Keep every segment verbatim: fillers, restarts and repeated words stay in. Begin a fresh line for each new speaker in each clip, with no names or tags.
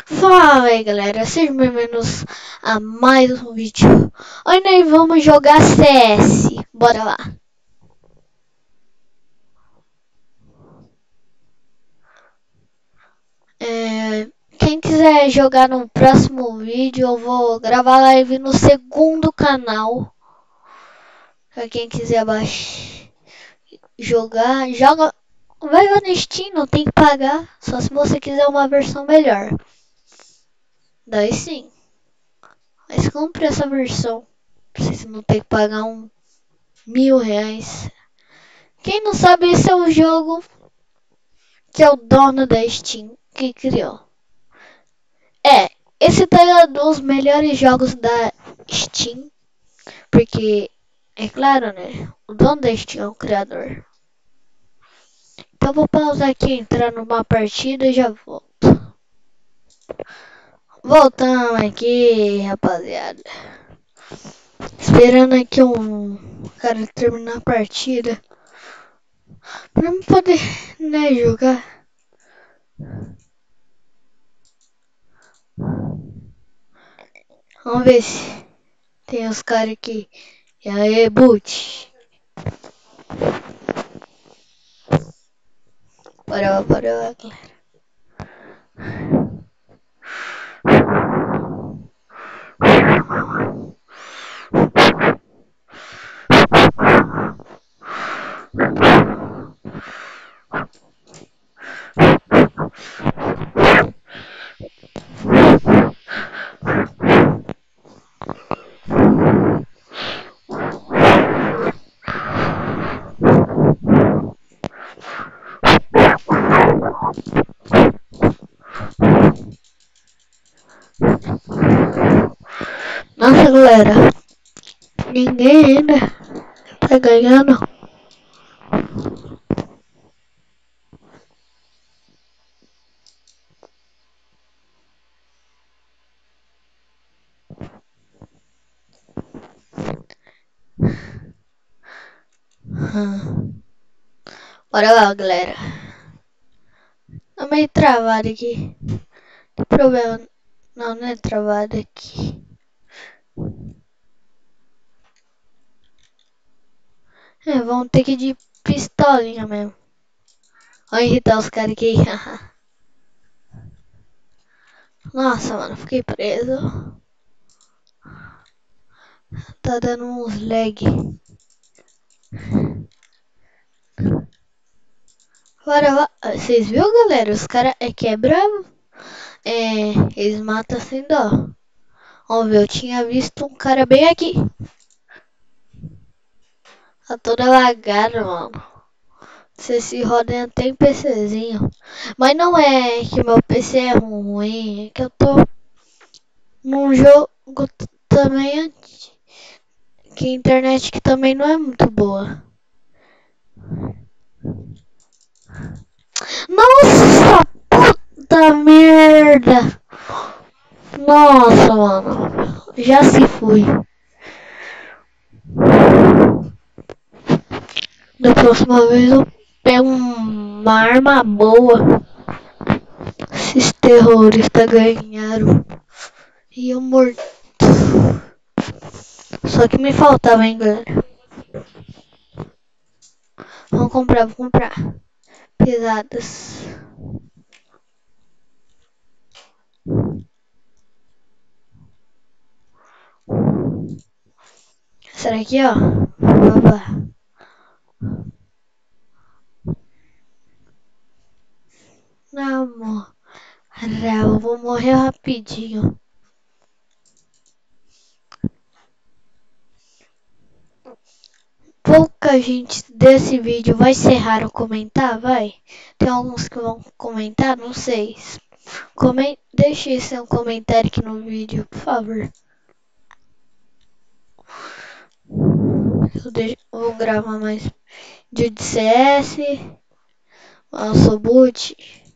Fala aí galera, sejam bem-vindos a mais um vídeo. Hoje nós vamos jogar C S, bora lá. É, quem quiser jogar no próximo vídeo, eu vou gravar live no segundo canal. Pra quem quiser baixar, jogar, joga, vai lá no Steam, não tem que pagar, só se você quiser uma versão melhor. Daí sim, mas compre essa versão, pra você não ter que pagar um mil reais. Quem não sabe, esse é o jogo que é o dono da Steam que criou. É, esse tá um dos melhores jogos da Steam, porque, é claro, né? O dono da Steam é o criador. Então vou pausar aqui, entrar numa partida e já volto. Voltamos aqui, rapaziada. Esperando aqui um cara terminar a partida pra eu poder, né, jogar. Vamos ver se tem os caras aqui. E aí, boot? Bora lá, bora lá, galera. Nossa, galera, ninguém ainda tá ganhando. Hum. Bora lá, galera. Tá meio travado aqui. Não tem problema. Não, não é travado aqui. É, vamos ter que ir de pistolinha mesmo. Vou irritar os caras aqui. Nossa, mano, fiquei preso. Tá dando uns lag. Bora lá. Vocês viram, galera? Os caras é que é bravo. É, eles matam sem dó. Vamos ver, eu tinha visto um cara bem aqui. Tá toda lagada, mano. Você se roda até em PCzinho. Mas não é que meu P C é ruim, é que eu tô num jogo também que a internet que também não é muito boa. Nossa, puta merda! Nossa, mano. Já se fui. Da próxima vez eu pego uma arma boa. Esses terroristas ganharam. E eu morto. Só que me faltava, hein, galera. Vamos comprar, vou comprar. Pesadas. Será que, ó? Opa. Não, amor. Eu vou morrer rapidinho. Pouca gente desse vídeo vai ser raro comentar, vai? Tem alguns que vão comentar, não sei. Coment... Deixe seu comentário aqui no vídeo, por favor. Eu deixo... vou gravar mais vídeo de C S. Eu sou boot.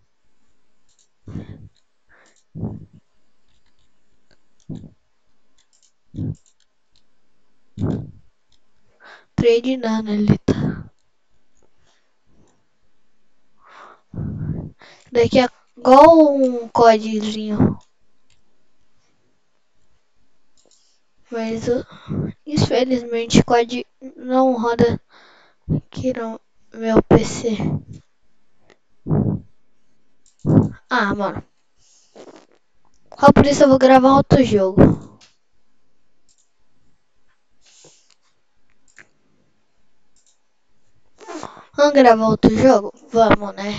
Trade nada ali, tá? Daqui é igual um códigozinho. Mas eu, infelizmente o cód não roda aqui no meu P C. Ah, mano. Só por isso eu vou gravar outro jogo. Vamos gravar outro jogo? Vamos, né?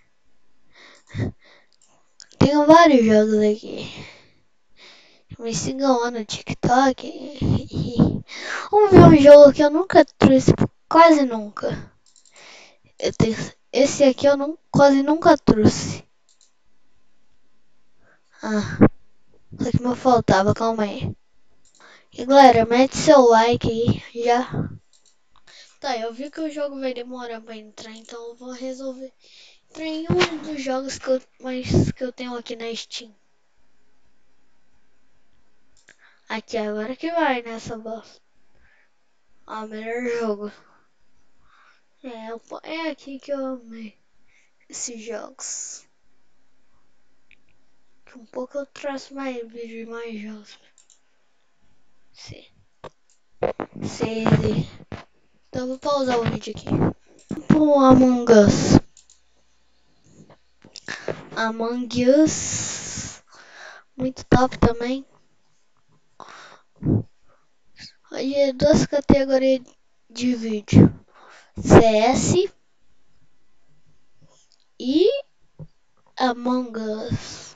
Tenho vários jogos aqui. Me sigam lá no TikTok. Vamos ver um jogo que eu nunca trouxe, quase nunca. Eu tenho, esse aqui eu não, quase nunca trouxe. Ah, só que me faltava, calma aí. E galera, mete seu like aí, já. Tá, eu vi que o jogo vai demorar pra entrar, então eu vou resolver entrar em um dos jogos que eu, mais, que eu tenho aqui na Steam. Aqui, agora que vai nessa bosta. Ah, melhor jogo. É, é aqui que eu amei esses jogos. Que um pouco eu traço mais vídeo e mais jogos. Sim. Save. Então eu vou pausar o vídeo aqui. Bom, Among Us. Among Us. Muito top também. Hoje é duas categorias de vídeo. C S e Among Us.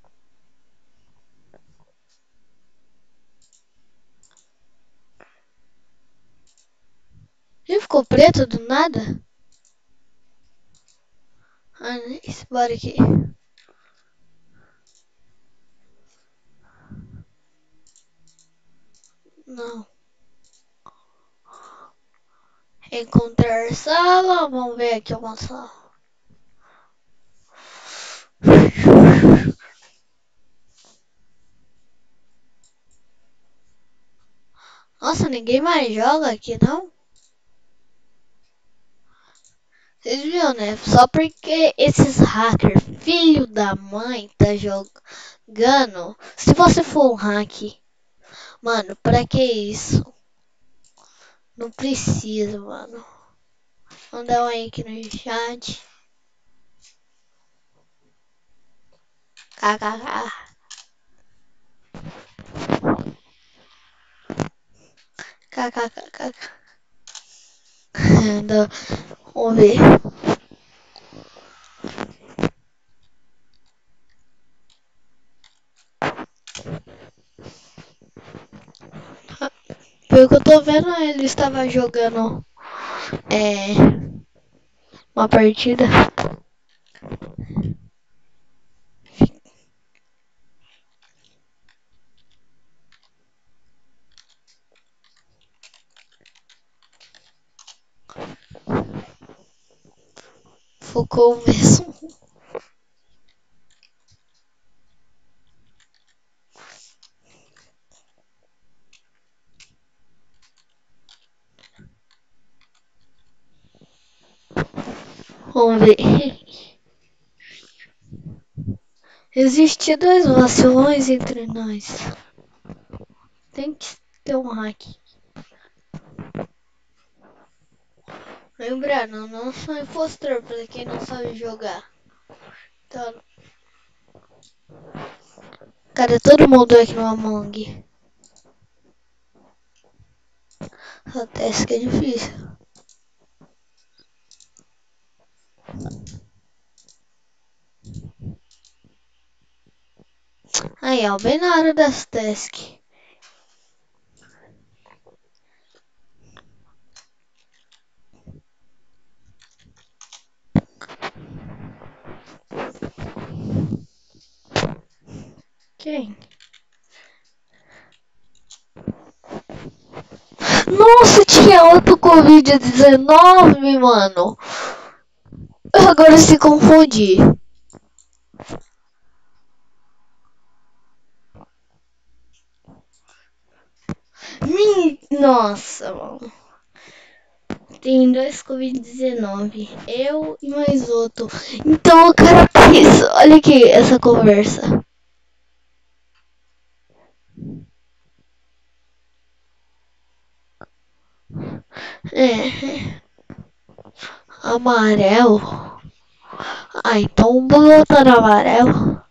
E ficou preto do nada? Ah, esse bora aqui. Não. Encontrar sala. Vamos ver aqui uma sala. Nossa, ninguém mais joga aqui, não? Vocês viram, né? Só porque esses hackers, filho da mãe, tá jogando. Se você for um hack, mano, pra que isso? Não precisa, mano. Mandar um aí aqui no chat. Kkk. Kkkk. Vamos ver. Pelo que eu tô vendo, ele estava jogando é, uma partida. Focou mesmo. Vamos ver. Existem dois vacilões entre nós. Tem que ter um hack. Lembrando, não sou impostor pra quem não sabe jogar. Então, cadê todo mundo aqui no Among? Até isso que é difícil. Aí, ó, bem na hora das tasks. Quem? Nossa, tinha outro covid dezenove, mano. Agora se confundi. Min... Nossa, mano. Tem dois covid dezenove. Eu e mais outro. Então o cara fez. Olha aqui essa conversa. É. Amarelo. Ah, então vou voltar no amarelo.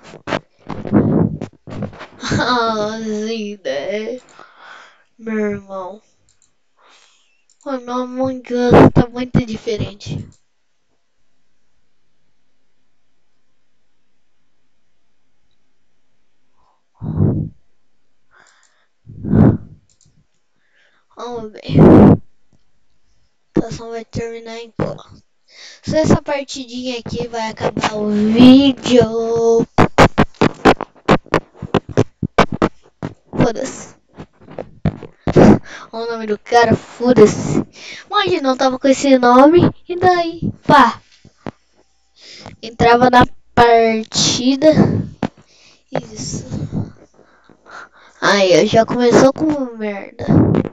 Ah, sim, né? Meu irmão. O nome Among Us tá muito diferente. Vamos ver. A votação vai terminar em quanto? Se essa partidinha aqui vai acabar o vídeo. Foda-se. O nome do cara, foda-se. Imagina, eu tava com esse nome e daí, pá. Entrava na partida. Isso. Aí, já começou com merda.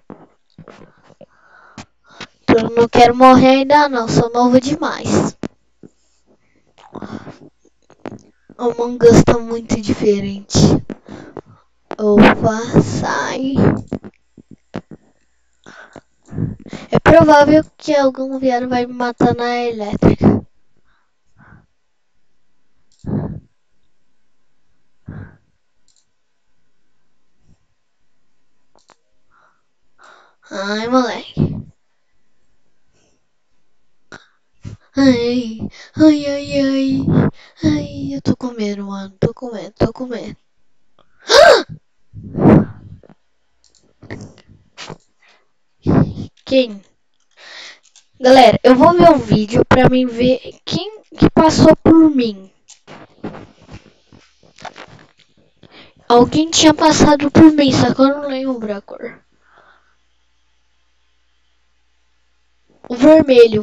Eu não quero morrer ainda não, sou novo demais. O Among Us tá muito diferente. Opa, sai. É provável que algum viado vai me matar na elétrica. Ai, moleque. Ai, ai, ai, ai. Ai, eu tô comendo, mano. Tô comendo, tô comendo. Quem? Galera, eu vou ver um vídeo pra mim ver quem que passou por mim. Alguém tinha passado por mim, só que eu não lembro a cor. O vermelho.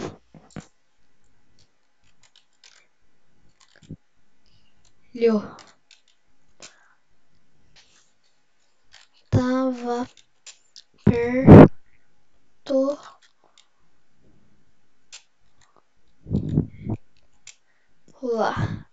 Lho. Tava perto lá.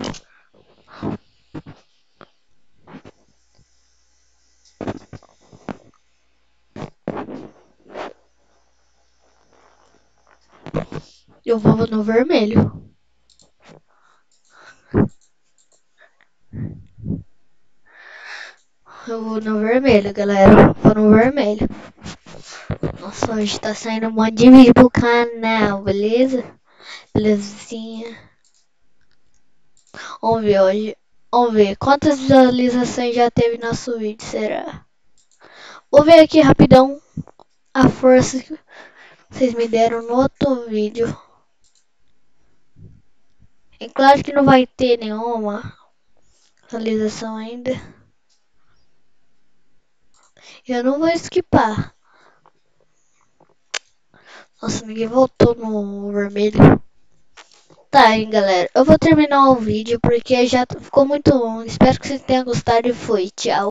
Eu vou no vermelho. Eu vou no vermelho, galera. Vou no vermelho. Nossa, hoje tá saindo um monte de vídeo pro canal, beleza? Belezinha. Vamos ver hoje. Vamos ver quantas visualizações já teve nosso vídeo, será? Vou ver aqui rapidão a força que vocês me deram no outro vídeo. É claro que não vai ter nenhuma visualização ainda. Eu não vou skipar. Nossa, ninguém voltou no vermelho. Tá, hein, galera. Eu vou terminar o vídeo porque já ficou muito longo. Espero que vocês tenham gostado e foi. Tchau.